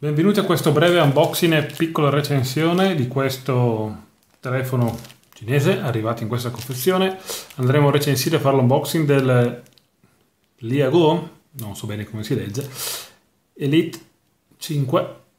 Benvenuti a questo breve unboxing e piccola recensione di questo telefono cinese arrivato in questa confezione. Andremo a recensire e fare l'unboxing del Liago, non so bene come si legge, Elite 5.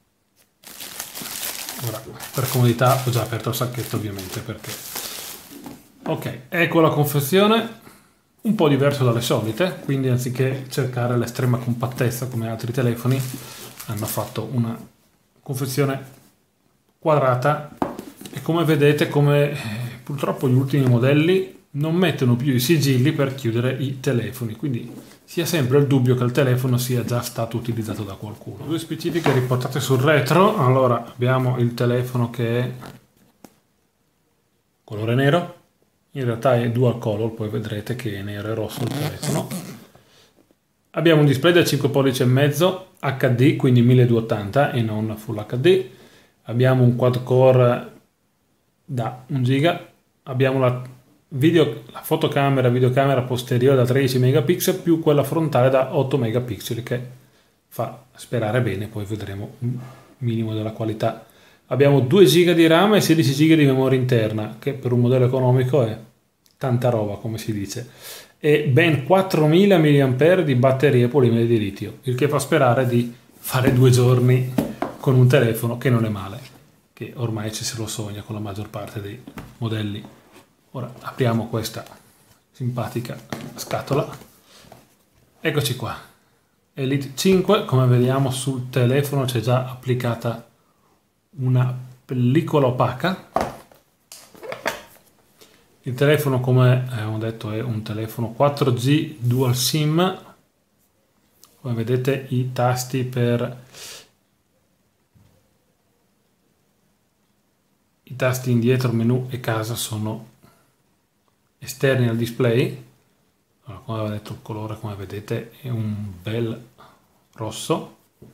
Ora, per comodità ho già aperto il sacchetto ovviamente perché... Ok, ecco la confezione, un po' diverso dalle solite, quindi anziché cercare l'estrema compattezza come altri telefoni, hanno fatto una confezione quadrata e come vedete, purtroppo gli ultimi modelli non mettono più i sigilli per chiudere i telefoni, quindi si ha sempre il dubbio che il telefono sia già stato utilizzato da qualcuno. Due specifiche riportate sul retro. Allora, abbiamo il telefono che è colore nero, in realtà è dual color, poi vedrete che è nero e rosso il telefono. Abbiamo un display da 5 pollici e mezzo HD, quindi 1280 e non Full HD. Abbiamo un quad core da 1 giga. Abbiamo la videocamera posteriore da 13 megapixel più quella frontale da 8 megapixel, che fa sperare bene, poi vedremo un minimo della qualità. Abbiamo 2 giga di RAM e 16 giga di memoria interna, che per un modello economico è tanta roba, come si dice. E ben 4000 mAh di batterie polimere di litio, il che fa sperare di fare 2 giorni con un telefono, che non è male, che ormai ci se lo sogna con la maggior parte dei modelli. Ora apriamo questa simpatica scatola. Eccoci qua, Elite 5. Come vediamo sul telefono c'è già applicata una pellicola opaca. Il telefono, come abbiamo detto, è un telefono 4G Dual SIM. Come vedete, i tasti indietro, menu e casa sono esterni al display. Allora, come avevo detto, il colore, come vedete, è un bel rosso.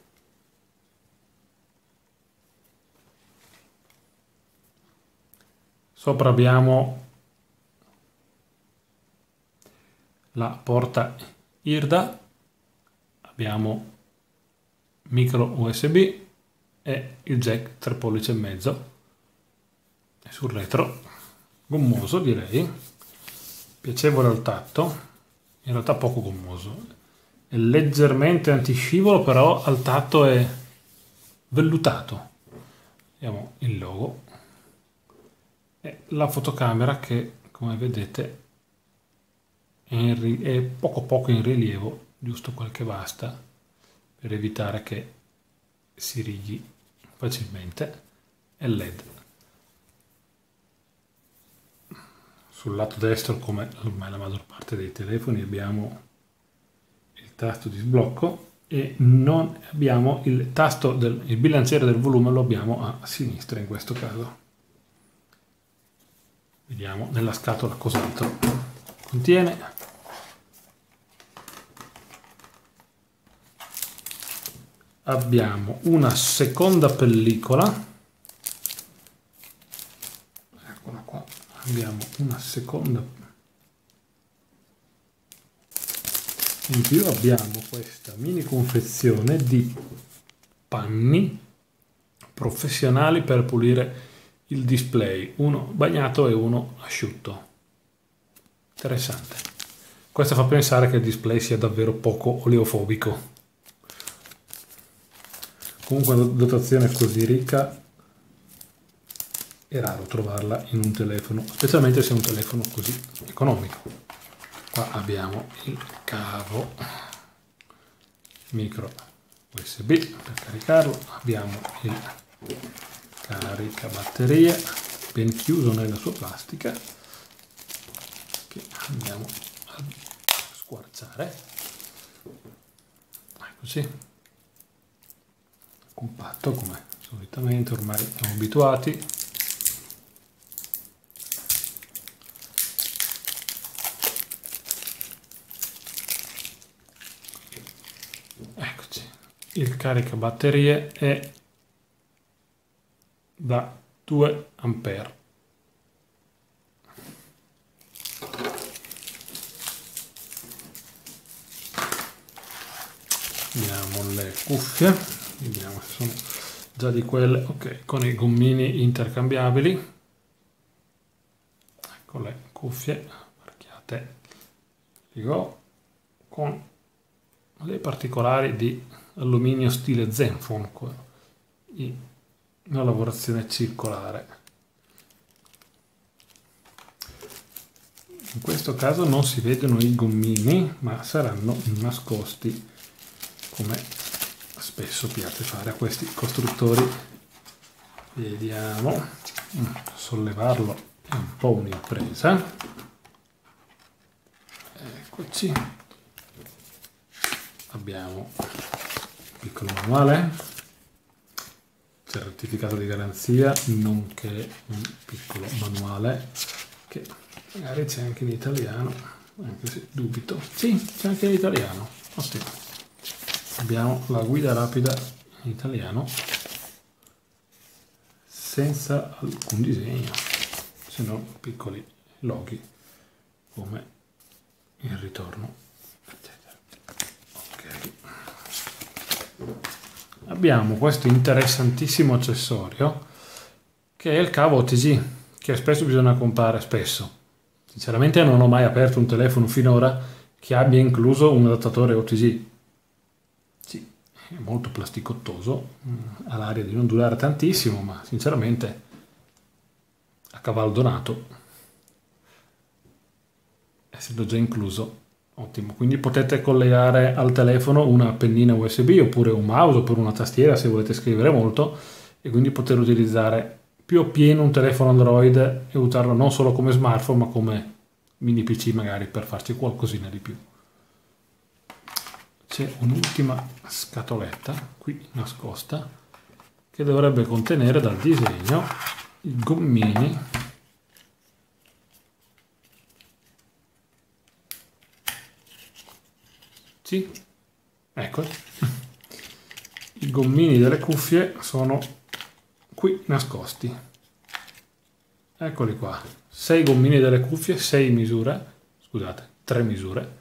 Sopra abbiamo la porta IRDA, abbiamo micro USB e il jack 3 pollici e mezzo. E sul retro, gommoso direi, piacevole al tatto, in realtà poco gommoso, è leggermente antiscivolo, però al tatto è vellutato. Abbiamo il logo e la fotocamera che, come vedete, è poco in rilievo, giusto quel che basta per evitare che si righi facilmente, e LED. Sul lato destro, come ormai la maggior parte dei telefoni, abbiamo il tasto di sblocco e non abbiamo il tasto il bilanciere del volume, lo abbiamo a sinistra in questo caso. Vediamo nella scatola cos'altro contiene. Abbiamo una seconda pellicola, eccola qua, abbiamo una seconda, in più abbiamo questa mini confezione di panni professionali per pulire il display, uno bagnato e uno asciutto. Interessante. Questo fa pensare che il display sia davvero poco oleofobico. Comunque una dotazione così ricca è raro trovarla in un telefono, specialmente se è un telefono così economico. Qua abbiamo il cavo micro USB per caricarlo, abbiamo il caricabatterie ben chiuso nella sua plastica, che andiamo a squarciare. Eccoci, compatto come solitamente, ormai siamo abituati. Eccoci, il caricabatterie è da 2 ampere. Abbiamo le cuffie vediamo se sono già di quelle, ok, con i gommini intercambiabili. Ecco le cuffie marchiate Ligo con le particolari di alluminio stile Zenfone, una lavorazione circolare. In questo caso non si vedono i gommini, ma saranno nascosti, come spesso piace fare a questi costruttori. Vediamo, sollevarlo è un po' un'impresa. Eccoci. Abbiamo un piccolo manuale, certificato di garanzia, nonché un piccolo manuale che magari c'è anche in italiano, anche se dubito. Sì, c'è anche in italiano. Ottimo. Abbiamo la guida rapida in italiano senza alcun disegno, se non piccoli loghi come il ritorno, eccetera. Ok. Abbiamo questo interessantissimo accessorio che è il cavo OTG, che spesso bisogna comprare spesso. Sinceramente non ho mai aperto un telefono finora che abbia incluso un adattatore OTG. Sì, è molto plasticottoso, ha l'aria di non durare tantissimo, ma sinceramente a cavallo donato, essendo già incluso, ottimo. Quindi potete collegare al telefono una pennina USB oppure un mouse oppure una tastiera se volete scrivere molto, e quindi poter utilizzare più appieno un telefono Android e usarlo non solo come smartphone ma come mini PC magari per farci qualcosina di più. C'è un'ultima scatoletta qui nascosta che dovrebbe contenere dal disegno i gommini sì, ecco, i gommini delle cuffie sono qui nascosti, eccoli qua, 6 gommini delle cuffie, 6 misure, scusate, 3 misure,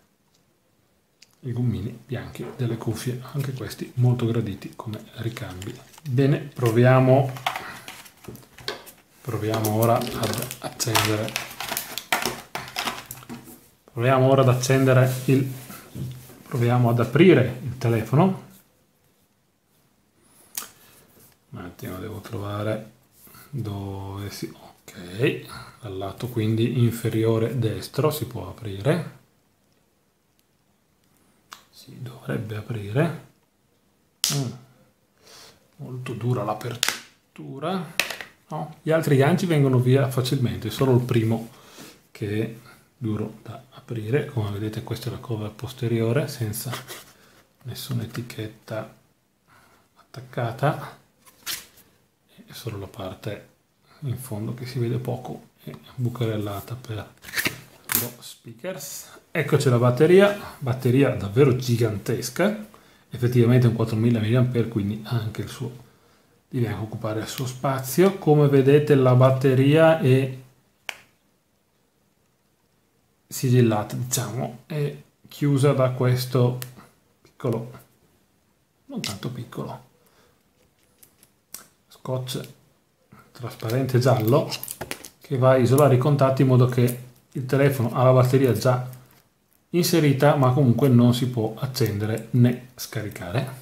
i gommini bianchi delle cuffie, anche questi molto graditi come ricambi. Bene, proviamo ora ad accendere, proviamo ad aprire il telefono. Un attimo, devo trovare dove si... ok, dal lato quindi inferiore destro si può aprire, si dovrebbe aprire. Molto dura l'apertura, no? Gli altri ganci vengono via facilmente, solo il primo che è duro da aprire. Come vedete questa è la cover posteriore senza nessuna etichetta attaccata, è solo la parte in fondo che si vede poco e bucherellata per lo speakers. Eccoci la batteria davvero gigantesca, effettivamente un 4000 mAh, quindi anche il suo deve anche occupare il suo spazio. Come vedete la batteria è sigillata, diciamo, è chiusa da questo piccolo, non tanto piccolo, scotch trasparente giallo che va a isolare i contatti in modo che il telefono ha la batteria già inserita ma comunque non si può accendere né scaricare.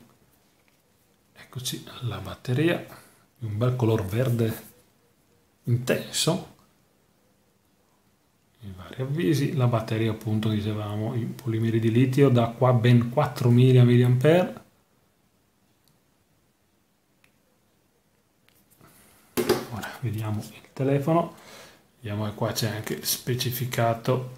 Eccoci la batteria, un bel color verde intenso, i vari avvisi. La batteria, appunto, dicevamo in polimeri di litio da qua ben 4000 mAh. Ora vediamo il telefono, vediamo che qua c'è anche specificato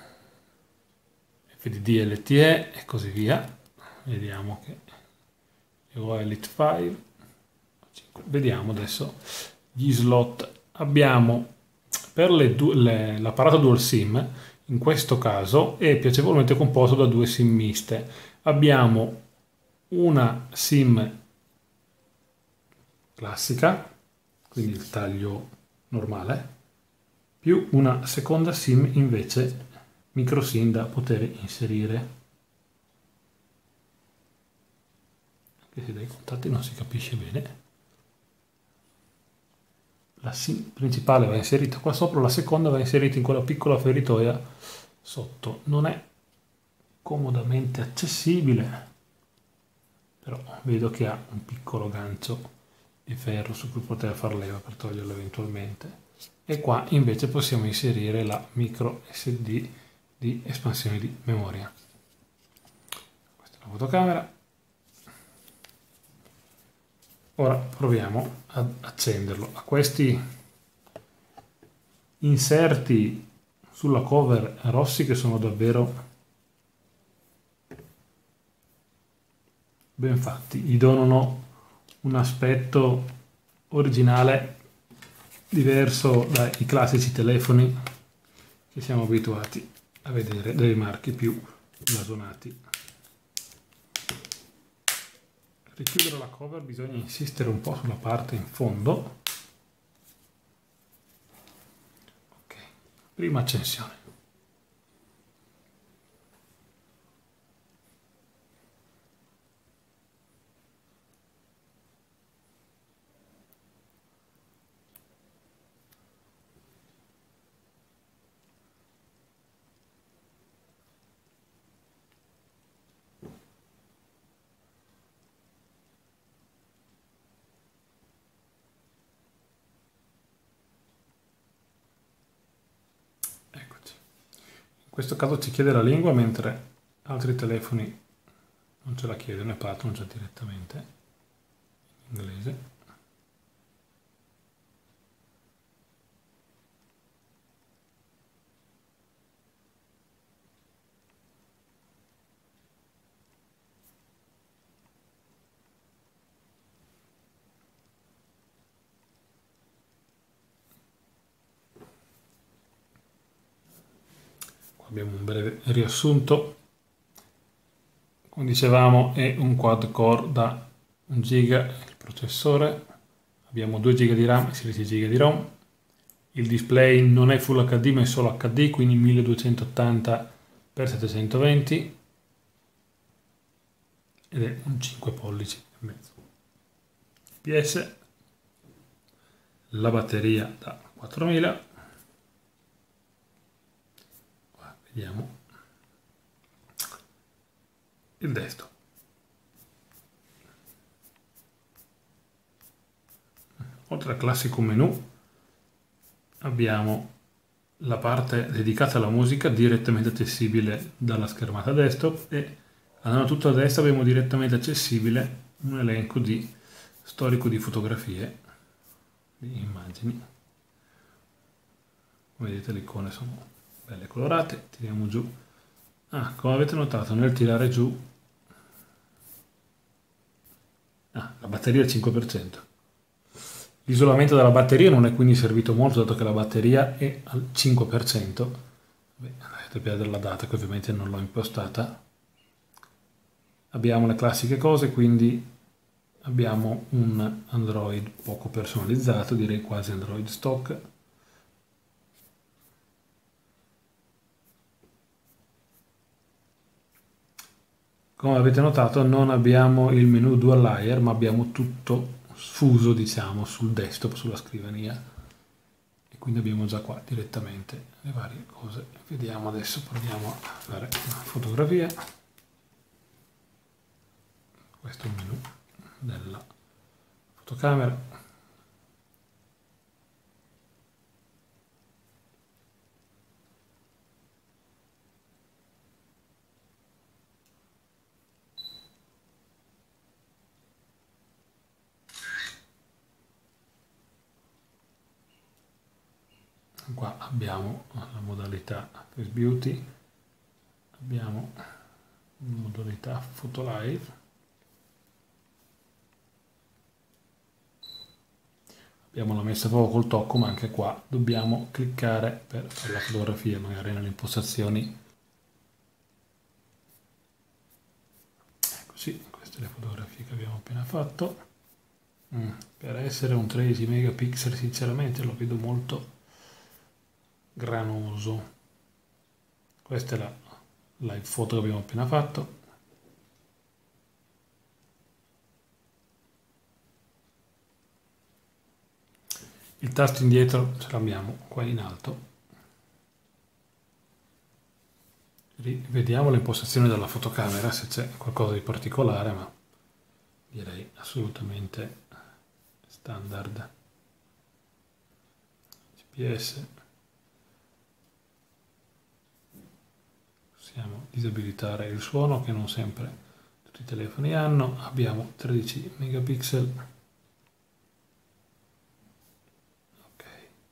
FDD LTE e così via. Vediamo che Elite 5. Vediamo adesso gli slot. Abbiamo per l'apparato dual sim, in questo caso è piacevolmente composto da 2 sim miste. Abbiamo una sim classica, quindi il taglio normale, più una seconda sim invece micro sim da poter inserire. Ok, anche se dai contatti non si capisce bene. La SIM principale va inserita qua sopra, la seconda va inserita in quella piccola feritoia sotto. Non è comodamente accessibile, però vedo che ha un piccolo gancio di ferro su cui poter far leva per toglierlo eventualmente. E qua invece possiamo inserire la micro SD di espansione di memoria. Questa è la fotocamera. Ora proviamo ad accenderlo. A questi inserti sulla cover rossi che sono davvero ben fatti, gli donano un aspetto originale diverso dai classici telefoni che siamo abituati a vedere dei marchi più blasonati. Per chiudere la cover bisogna insistere un po' sulla parte in fondo. Ok, prima accensione. Eccoci. In questo caso ci chiede la lingua, mentre altri telefoni non ce la chiedono e partono già direttamente in inglese. Qua abbiamo un breve riassunto. Come dicevamo è un quad core da 1 giga il processore, abbiamo 2 giga di RAM e 16 giga di ROM. Il display non è Full HD ma è solo HD, quindi 1280x720 ed è un 5 pollici e mezzo. IPS, la batteria da 4000. Qua vediamo il desktop. Oltre al classico menu abbiamo la parte dedicata alla musica direttamente accessibile dalla schermata desktop e andando tutto a destra abbiamo direttamente accessibile un elenco di storico di fotografie, di immagini. Come vedete le icone sono belle colorate, tiriamo giù. Come avete notato nel tirare giù la batteria è al 5%. L'isolamento della batteria non è quindi servito molto dato che la batteria è al 5%. Dovete perdere la data che ovviamente non l'ho impostata. Abbiamo le classiche cose, quindi abbiamo un Android poco personalizzato, direi quasi Android stock. Come avete notato non abbiamo il menu dual layer, ma abbiamo tutto sfuso, diciamo, sul desktop, sulla scrivania. E quindi abbiamo già qua direttamente le varie cose. Vediamo adesso, proviamo a fare una fotografia. Questo è il menu della fotocamera. Qua abbiamo la modalità Face Beauty, abbiamo la modalità Photo Live, abbiamo la messa a fuoco col tocco, ma anche qua dobbiamo cliccare per fare la fotografia, magari nelle impostazioni. Ecco sì, queste le fotografie che abbiamo appena fatto. Per essere un 13 megapixel sinceramente lo vedo molto granoso. Questa è la live foto che abbiamo appena fatto. Il tasto indietro ce l'abbiamo qua in alto. Vediamo l'impostazione della fotocamera se c'è qualcosa di particolare, ma direi assolutamente standard. GPS. Possiamo disabilitare il suono, che non sempre tutti i telefoni hanno. Abbiamo 13 megapixel. Ok.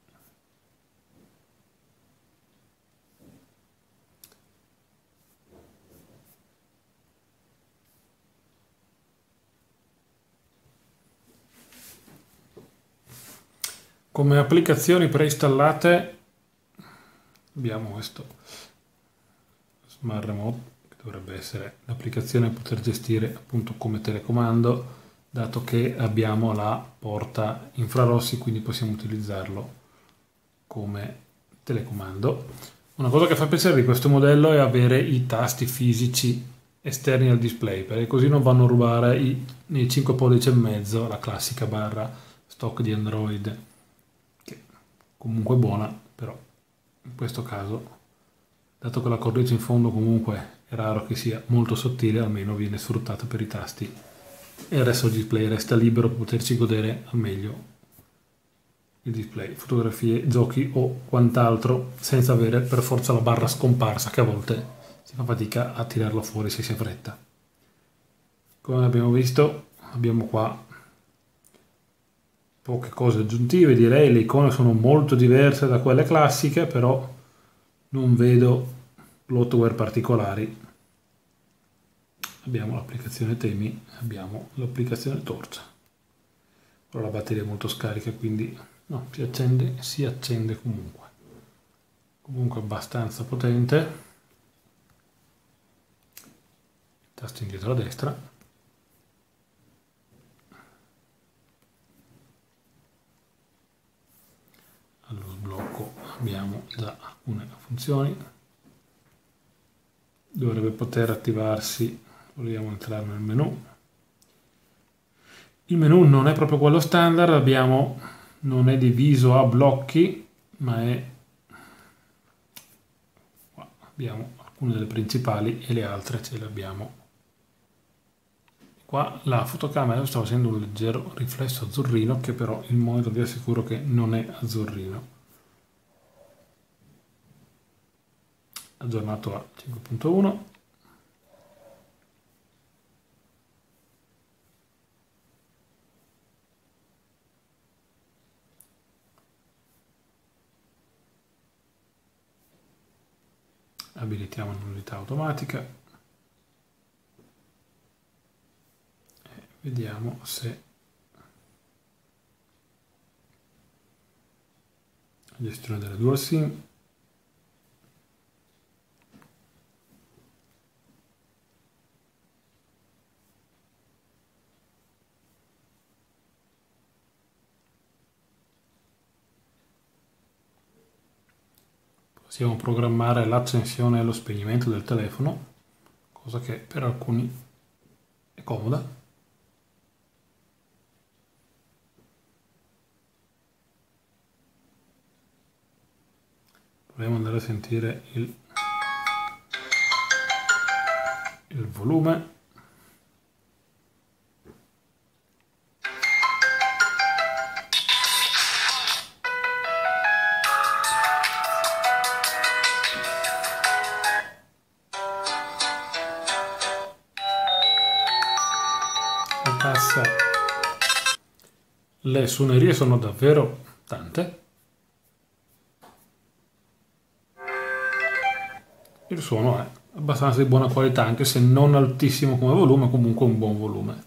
Come applicazioni preinstallate abbiamo questo Smart Remote, che dovrebbe essere l'applicazione per poter gestire appunto come telecomando, dato che abbiamo la porta infrarossi, quindi possiamo utilizzarlo come telecomando. Una cosa che fa piacere di questo modello è avere i tasti fisici esterni al display, perché così non vanno a rubare nei 5 pollici e mezzo, la classica barra stock di Android, che comunque è buona, però in questo caso, dato che la cornice in fondo comunque è raro che sia molto sottile, almeno viene sfruttata per i tasti e il resto del display resta libero per poterci godere al meglio il display, fotografie, giochi o quant'altro, senza avere per forza la barra scomparsa, che a volte si fa fatica a tirarlo fuori se si ha fretta. Come abbiamo visto, abbiamo qua poche cose aggiuntive, direi. Le icone sono molto diverse da quelle classiche, però non vedo bloatware particolari. Abbiamo l'applicazione temi, abbiamo l'applicazione torcia. Ora la batteria è molto scarica, quindi no, si accende comunque abbastanza potente. Tasto indietro a destra. Allo sblocco abbiamo già alcune funzioni. Dovrebbe poter attivarsi, vogliamo entrare nel menu. Il menu non è proprio quello standard, non è diviso a blocchi, ma abbiamo alcune delle principali e le altre ce le abbiamo. Qua la fotocamera sta facendo un leggero riflesso azzurrino, che però il monitor vi assicuro che non è azzurrino. Aggiornato a 5.1. Abilitiamo l'unità automatica e vediamo se la gestione delle dual sim. Possiamo programmare l'accensione e lo spegnimento del telefono, cosa che per alcuni è comoda. Proviamo ad andare a sentire il volume. Le suonerie sono davvero tante. Il suono è abbastanza di buona qualità, anche se non altissimo come volume, comunque un buon volume.